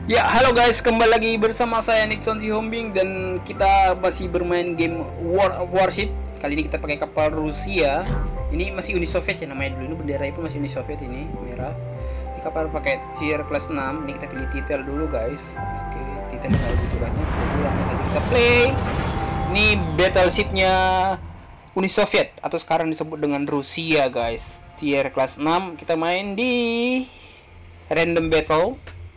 Ya, halo guys, kembali lagi bersama saya Nixon si Hombing dan kita masih bermain game Warship. Kali ini kita pakai kapal Rusia. Ini masih Uni Soviet ya namanya dulu. Ini bendera itu masih Uni Soviet ini, merah. Ini kapal pakai tier kelas 6. Ini kita pilih titel dulu guys. Oke, titelnya enggak begitu banyak. Kita play. Ini battleship-nya Uni Soviet atau sekarang disebut dengan Rusia guys. Tier kelas 6. Kita main di random battle.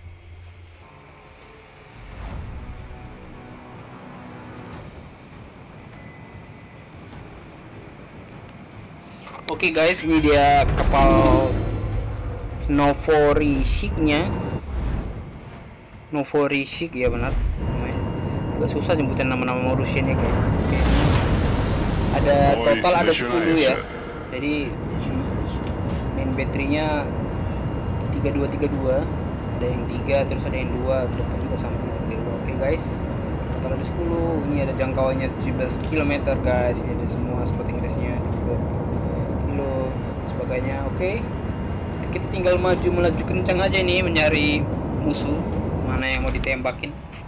Oke guys, ini dia kapal Novorishik-nya. Novorishik ya benar namanya. Agak susah jemputin nama-nama Rusian ya guys. Oke. Ada total ada 10 ya. Jadi main baterainya 3232. Ada yang 3 terus ada yang 2, depan juga sama 32. Oke guys. Total ada 10. Ini ada jangkauannya 17 km guys. Ini ada semua spotting range-nya sebagainya. Oke, kita tinggal melaju kencang aja nih mencari musuh mana yang mau ditembakin.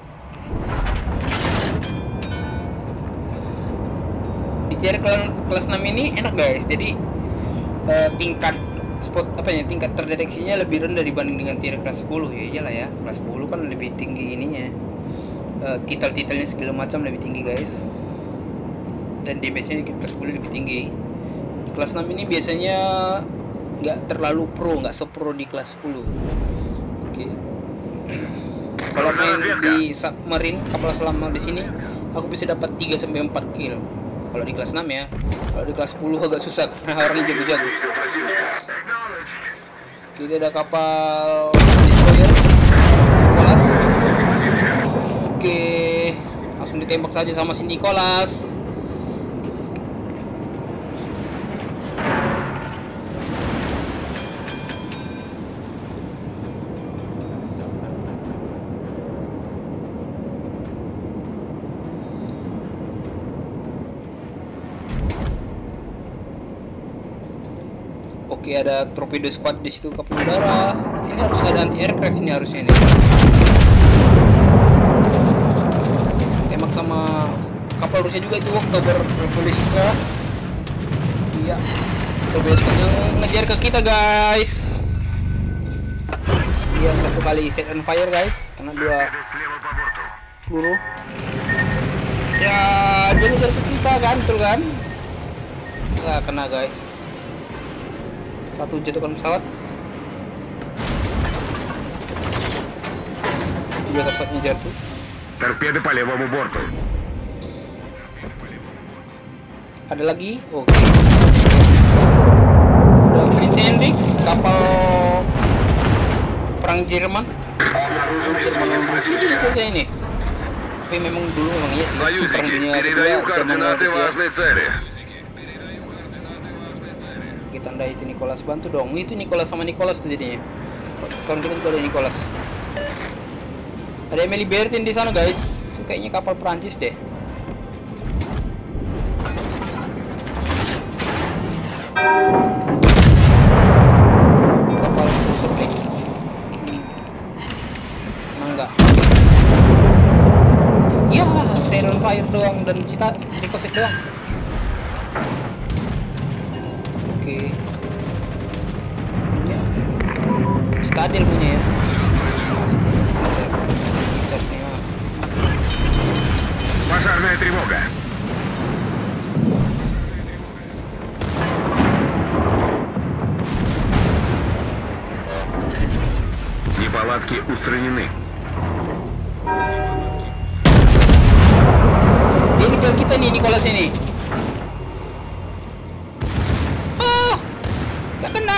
Di tier kelas 6 ini enak guys, jadi tingkat tingkat terdeteksinya lebih rendah dibanding dengan tier kelas 10 ya. Iyalah ya, kelas 10 kan lebih tinggi ininya, titel-titelnya segala macam lebih tinggi guys, dan damage-nya di kelas 10 lebih tinggi. Kelas 6 ini biasanya nggak terlalu pro, nggak sepro di kelas 10. Oke. Kalau main di submarine, kapal selam di sini, aku bisa dapat 3 sampai 4 kill. Kalau di kelas 6 ya. Kalau di kelas 10 agak susah karena orangnya jago-jago. Kita ada kapal destroyer Nicholas. Oke, langsung ditembak saja sama si Nicholas. Oke, ada torpedo squad di situ kapal udara. Ini harus ada anti aircraft ini harusnya ini. Tembak sama kapal Rusia juga itu Oktober Revolution. Iya. Torpedo squad yang ngejar ke kita guys. Iya, satu kali set on fire guys, karena 2 peluru. Ya, dia ngejar ke kita kan, betul kan? Nggak kena guys. Satu jatuhkan pesawat. Juga pesawatnya jatuh. Торпеды по левому борту. Ada lagi. Oke. Ada Prince Hendrix, kapal perang Jerman. Ini. Tapi memang dulu memang iya sih. Союзники, передаю координаты важной цели. Tanda itu Nicholas, bantu dong. Itu Nicholas sama Nicholas tuh jadinya. Kan kita juga ada Nicholas. Ada Emily Bertin di sana guys. Itu kayaknya kapal Perancis deh. Kapal Rusia play. Enggak. Ya, Stay on Fire doang dan kita Nicholas doang. Oke. Ya. Stadil punya ya. Пожарная тревога. Неполадки устранены. Dia kejar kita nih Nicholas ini. Kena.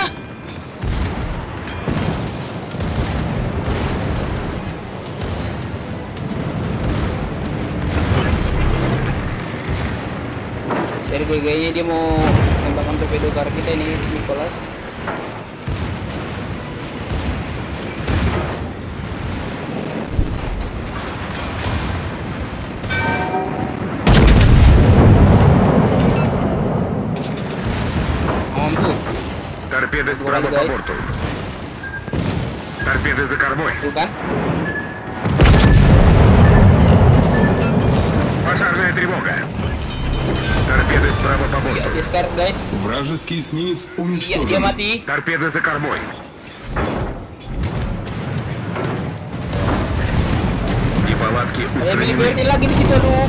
Dari gaya-gayanya dia mau tembakan torpedo ke arah kita ini Nicholas. Торпеды справа по борту. Торпеды за кормой. Bukan? тревога. Торпеды справа по Ya, борту. dia sekarat guys. Вражеский эсминец Ya, dia уничтожен. mati. Торпеды за кормой. Неполадки Ada устранены. BRT lagi di situ aduh.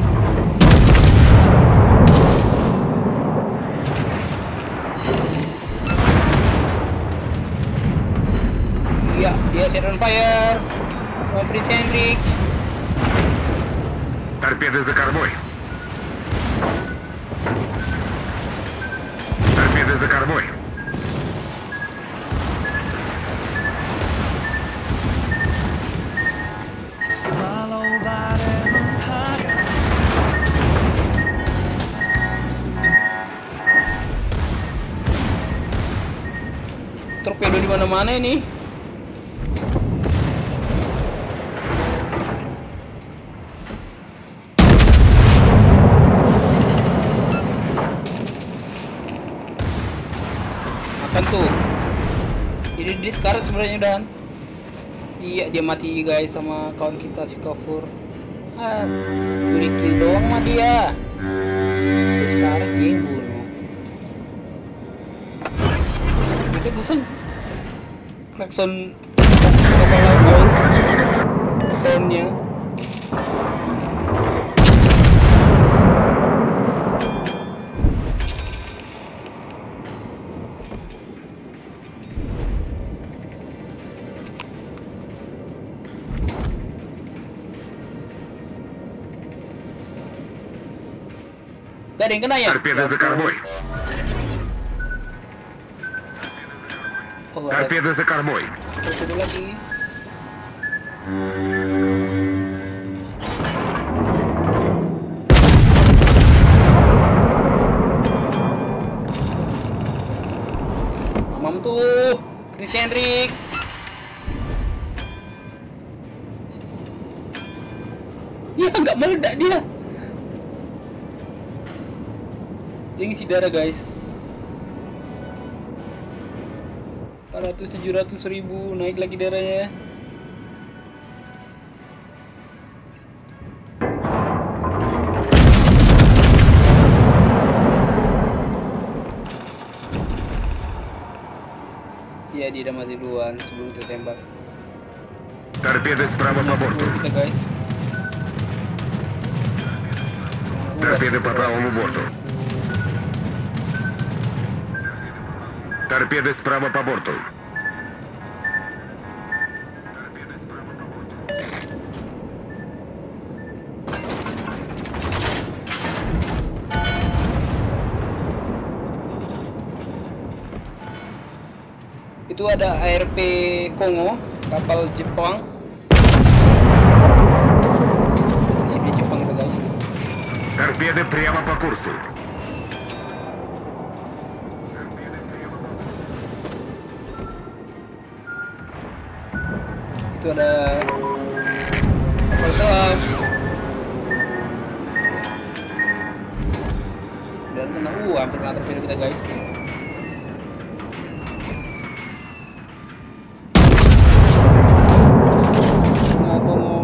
Iya, dia set on fire. Sama Prince Henrik. Торпеды за кормой. Торпеды за кормой. Torpedo di mana-mana ini. Makan tuh. Jadi di sekarat sebenarnya Dan. Iya, dia mati guys sama kawan kita si Kafur. Ah, curi kill doang mah dia. Di sekarat dia yang bunuh. Itu bosan. Klakson kapal laut guys. Hornnya. Gak ada yang kena ya? Торпеды за кормой. Oh, ada Торпеды за кормой. torpedo lagi. Mamam tuh, Prince Henrik. Ya nggak meledak dia. Dia ngisi darah guys. 700.000 naik lagi darahnya. Ya dia udah mati duluan sebelum tertembak. Торпеды справа по борту. Kita guys. Торпеды по правому борту. Торпеды справа по борту. Itu ada ARP Kongo, kapal Jepang. Sini Jepang itu guys. Торпеды прямо по курсу. Itu ada kapal selam. Dan kena hampir kena torpedo kita guys. Kongo.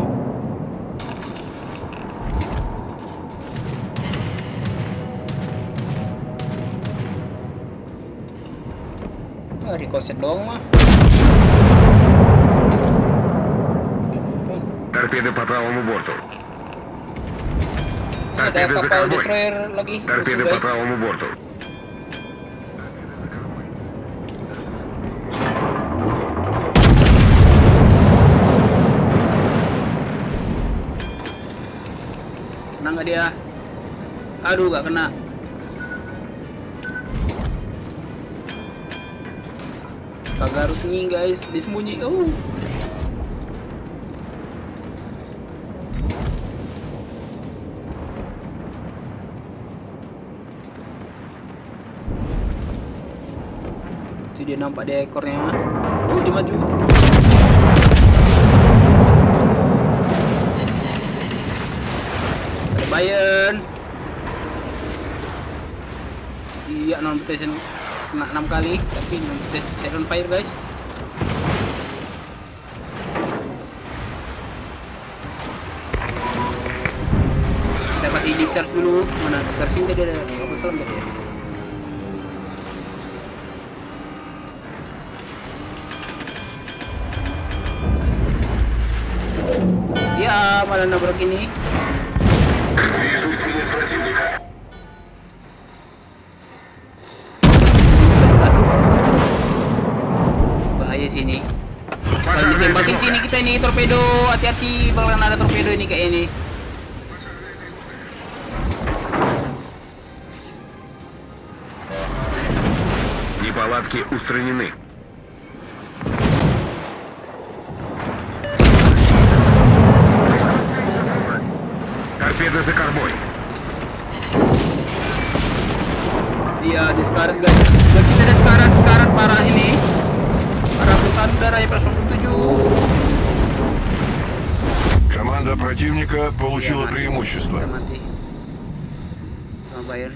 Ah, ricochet doang mah. Торпеды по правому борту. Ada Торпеды за kapal кормой. destroyer lagi. Торпеды musuh, по guys. правому борту. Kena nggak dia? Aduh, nggak kena. Garut nih guys, disembunyi. Oh. Itu dia nampak dia ekornya. Oh, dia maju. Ada Bayern. Iya, non-mutation kena 6 kali, tapi set on fire guys. Kita masih di charge dulu. Mana sekarang sini tadi ada apa salam tadi ya? Ya, malah nabrak ini. Вижу эсминец противника. Kasih, guys. Bahaya sini. Kalau Пожарная ditembakin sini тревога. kita ini torpedo, hati-hati bakalan ada torpedo ini kayak ini. Неполадки устранены. Торпеды за кормой. Iya, di sekarat guys. Dan kita ada sekarat parah ini. Parah perusahaan udara ya plus 47. Команда противника получила Kita преимущество. mati. Sama Bayern.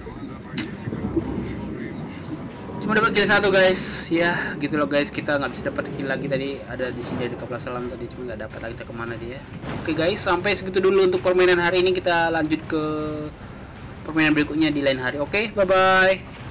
Cuma dapat kill 1 guys. Ya, gitu loh guys. Kita nggak bisa dapat kill lagi tadi. Ada di sini dari kapal selam tadi, cuma nggak dapat lagi. Kita kemana dia? Oke guys, sampai segitu dulu untuk permainan hari ini. Kita lanjut ke permainan berikutnya di lain hari. Oke, bye bye.